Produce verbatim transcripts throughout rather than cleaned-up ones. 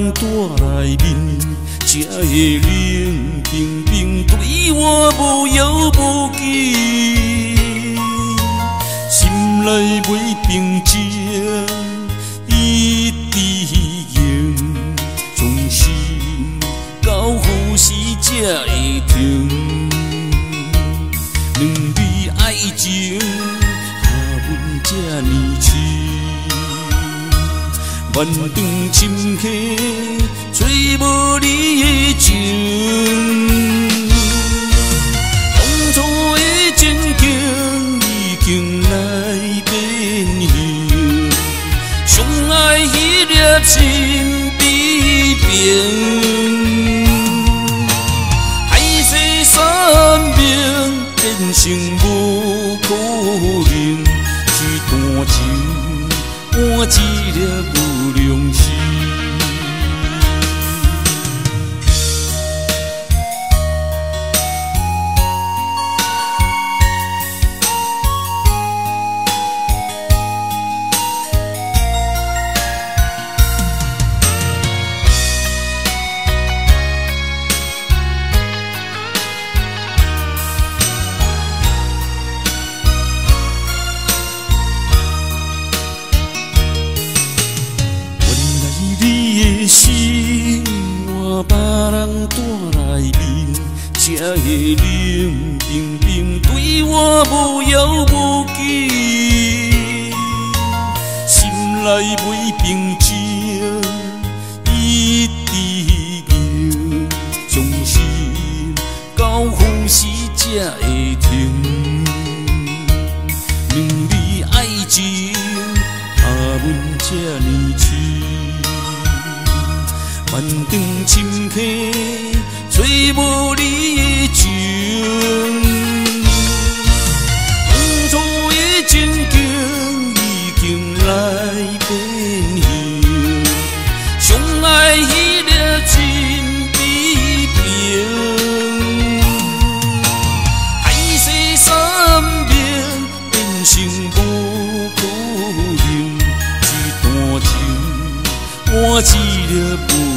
人带来面，才会冷冰冰对我无遥无期。心内袂平静，一直用从心到呼吸才会停。两字爱情，下阮这呢痴。 万丈深溪，找无你的情。当初的情景已经来变形，相爱迄粒心比冰，海誓山盟变成无可能，一段情。 换一粒无良心。心换别人带来面，才会冷冰冰对我无遥无期。心内袂平静，一直用从心到呼吸才会停。两字爱情，下阮这呢痴。 万丈深溪，找无你的情。当初的情景已经来变形，相爱迄粒心比冰，海誓山盟变成无可能，一段情换一粒无。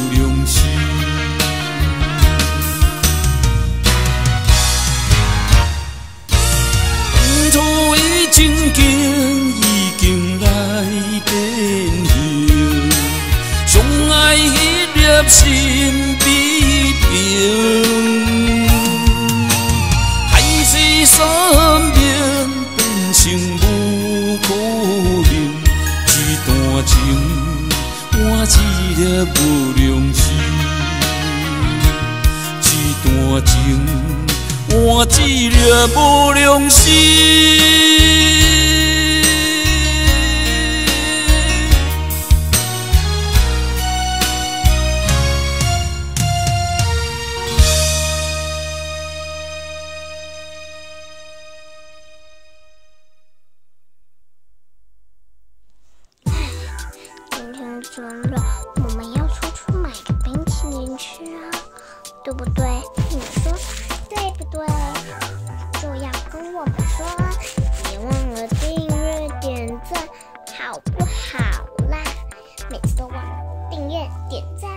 情景已经来变形，相爱迄粒心比冰，海誓山盟变成无可能，一段情换一粒无良心，一段情换一粒无良心。 今天真热，我们要出去买个冰淇淋吃啊，对不对？你说对不对？就要跟我们说，别忘了订阅、点赞，好不好啦？每次都忘了订阅、点赞。